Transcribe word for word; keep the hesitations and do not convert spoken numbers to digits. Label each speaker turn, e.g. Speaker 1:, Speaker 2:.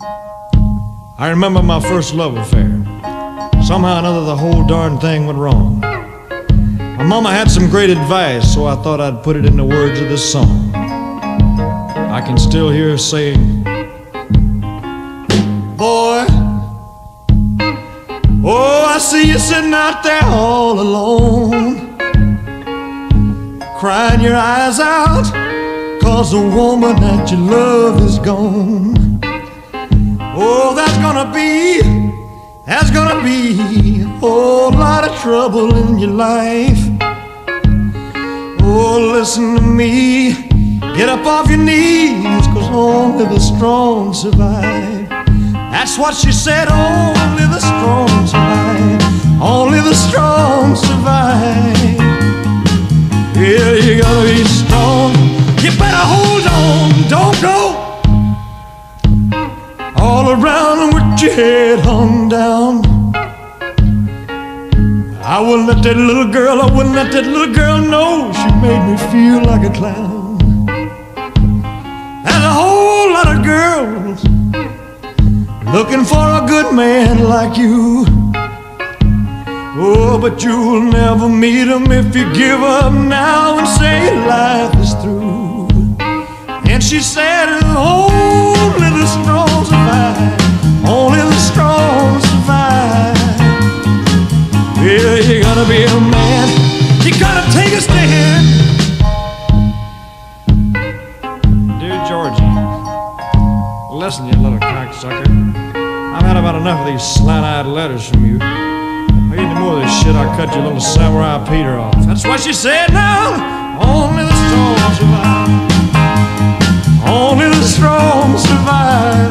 Speaker 1: I remember my first love affair. Somehow or another the whole darn thing went wrong. My mama had some great advice, so I thought I'd put it in the words of this song. I can still hear her saying, boy, oh, I see you sitting out there all alone, crying your eyes out, 'cause the woman that you love is gone. Oh, that's gonna be, that's gonna be a whole lot of trouble in your life. Oh, listen to me, get up off your knees, 'cause only the strong survive. That's what she said, only the strong survive. Only the strong survive. Yeah, you gotta be strong. You better hold on, don't go all around with your head hung down. I wouldn't let that little girl, I wouldn't let that little girl know she made me feel like a clown. There's a whole lot of girls looking for a good man like you. Oh, but you'll never meet him if you give up now and say life is through. And she said, only the strong survive. Only the strong survive. Yeah, you gotta be a man. You gotta take a stand. Dear Georgie, listen, you little cocksucker. I've had about enough of these slant-eyed letters from you. I get any more of this shit, I'll cut your little samurai Peter off. That's what she said now. Only the strong survive. Only the strong survive.